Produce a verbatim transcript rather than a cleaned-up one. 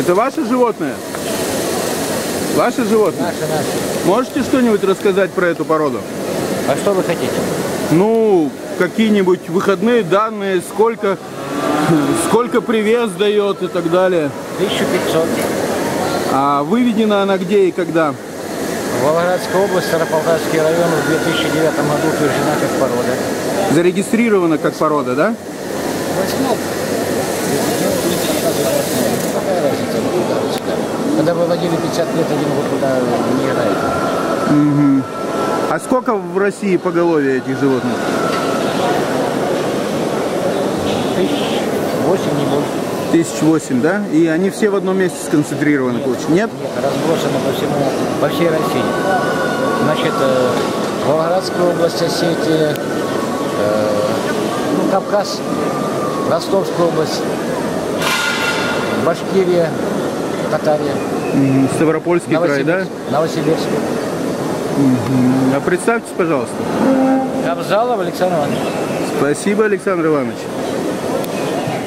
Это ваше животное? Ваше животное? Наше, наше. Можете что-нибудь рассказать про эту породу? А что вы хотите? Ну, какие-нибудь выходные данные, сколько, сколько привес дает и так далее. тысяча пятьсот. А выведена она где и когда? Волгоградская область, Старополтавский район в две тысячи девятом году утверждена как порода. Зарегистрирована как порода, да? Какая разница? Когда вы владели пятьдесят лет, один год туда не играет. Угу. А сколько в России поголовье этих животных? Тысяч восемь, не больше. Тысяч восемь, да? И они все в одном месте сконцентрированы, Нет, получается? Нет? Нет, разбросаны по всему, по всей России. Значит, э, Волгоградская область, Осетия, э, ну, Кавказ, Ростовская область, Башкирия, Татария. Угу. Ставропольский край, да? Новосибирск. Угу. А представьтесь, пожалуйста. Кобзалов Александр Иванович. Спасибо, Александр Иванович.